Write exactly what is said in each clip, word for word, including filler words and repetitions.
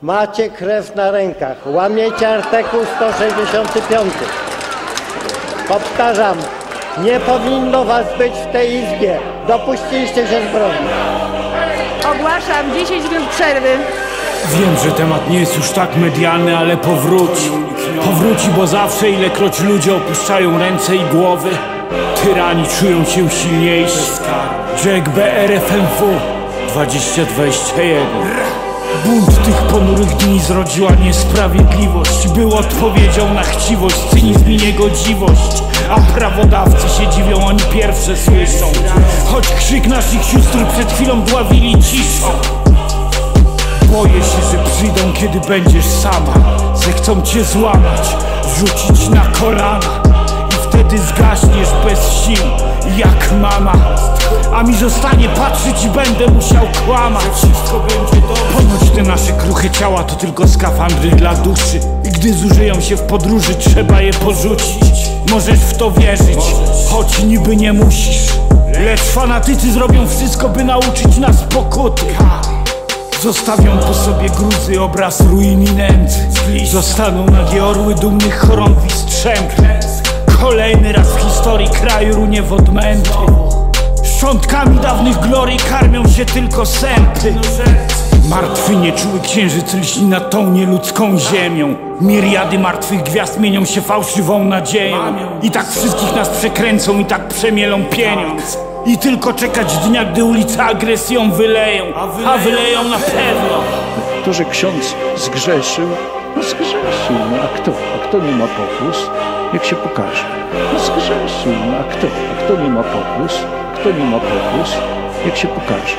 Macie krew na rękach. Łamiecie artykuł sto sześćdziesiąty piąty. Powtarzam, nie powinno was być w tej izbie. Dopuściliście się zbrodni. Ogłaszam dziesięć minut przerwy. Wiem, że temat nie jest już tak medialny, ale powróci. Powróci, bo zawsze, ilekroć ludzie opuszczają ręce i głowy, tyrani czują się silniejsi. Jack B R F M W dwadzieścia dwadzieścia jeden. Bunt tych ponurych dni zrodziła niesprawiedliwość. Był odpowiedzią na chciwość, cynizm i niegodziwość. A prawodawcy się dziwią, oni pierwsze słyszą. Choć krzyk naszych sióstr przed chwilą dławili ciszą. Boję się, że przyjdą, kiedy będziesz sama. Zechcą cię złamać, wrzucić na kolana. I wtedy zgaśniesz bez sił, jak mama. A mi zostanie patrzeć i będę musiał kłamać. Wszystko będzie dobrze. Ponoć te nasze kruche ciała to tylko skafandry dla duszy. I gdy zużyją się w podróży, trzeba je porzucić. Możesz w to wierzyć, choć niby nie musisz. Lecz fanatycy zrobią wszystko, by nauczyć nas pokuty. Zostawią po sobie gruzy, obraz ruin i nędzy. Zostaną nagie orły dumnych chorągwi strzępy. Kolejny raz w historii kraju runie w odmęty. Szczątkami dawnych glorii karmią się tylko sępy. Martwy nieczuły księżyc lśni nad tą nieludzką ziemią. Miriady martwych gwiazd mienią się fałszywą nadzieją. I tak wszystkich nas przekręcą, i tak przemielą pieniądz. I tylko czekać dnia, gdy ulice agresją wyleją. A wyleją na pewno. To, że ksiądz zgrzeszył, no zgrzeszył, no a kto? A kto nie ma pokus? Jak się pokaże? No zgrzeszył, no a kto? A kto nie ma pokus? Kto nie ma pokus? Jak się pokaże?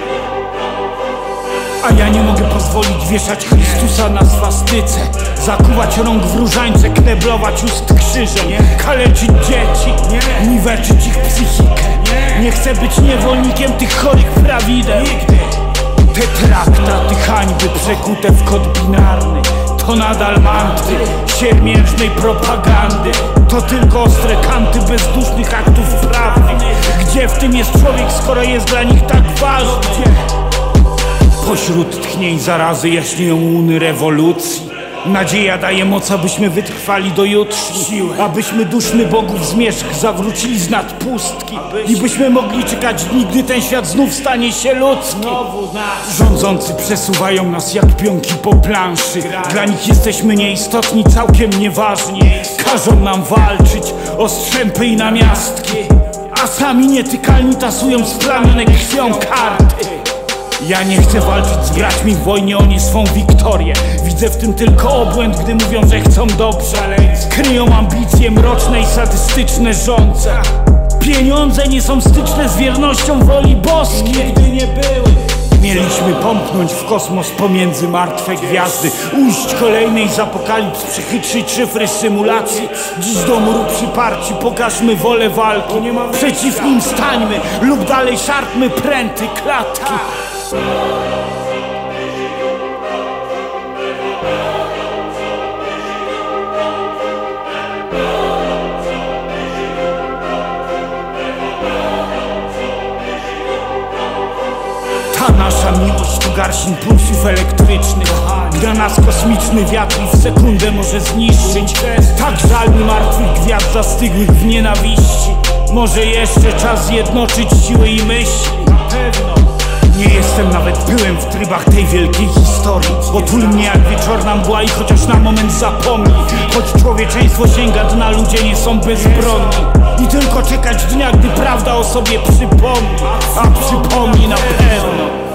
A ja nie mogę pozwolić wieszać Chrystusa na swastyce, zakuwać rąk w różańce, kneblować ust krzyżem, kaleczyć dzieci, niweczyć ich psychikę. Nie chcę być niewolnikiem tych chorych prawideł. Te traktaty hańby przekute w kod binarny to nadal mantry siermiężnej propagandy. To tylko ostre kanty bezdusznych aktów prawnych. Gdzie w tym jest człowiek, skoro jest dla nich tak ważny? Pośród tchnień zarazy jaśnieją łuny rewolucji. Nadzieja daje moc, abyśmy wytrwali do jutrzni. Abyśmy duszny bogów zmierzch zawrócili z nad pustki. I byśmy mogli czekać dni, gdy ten świat znów stanie się ludzki. Rządzący przesuwają nas jak pionki po planszy. Dla nich jesteśmy nieistotni, całkiem nieważni. Każą nam walczyć o strzępy i namiastki. A sami nietykalni tasują splamione krwią karty. Ja nie chcę walczyć z braćmi w wojnie o nie swą wiktorię. Widzę w tym tylko obłęd, gdy mówią, że chcą dobrze, ale kryją ambicje mroczne i sadystyczne rządze. Pieniądze nie są styczne z wiernością woli boskiej. Nigdy nie były. Mieliśmy pomknąć w kosmos pomiędzy martwe gwiazdy, ujść kolejnej z apokalips, przechytrzyć szyfry symulacji. Dziś do muru przyparci, pokażmy wolę walki. Przeciw nim stańmy lub dalej szarpmy pręty klatki. Ta nasza miłość to garść impulsów elektrycznych. Dla nas kosmiczny wiatr w sekundę może zniszczyć. Tak żal mi martwych gwiazd zastygłych w nienawiści. Może jeszcze czas zjednoczyć siły i myśli. Na pewno. Nie jestem nawet byłem w trybach tej wielkiej historii. Otul mnie jak wieczorna mgła i chociaż na moment zapomni. Choć człowieczeństwo sięga dna, ludzie nie są bezbronni. I tylko czekać dnia, gdy prawda o sobie przypomni. A przypomni na pewno.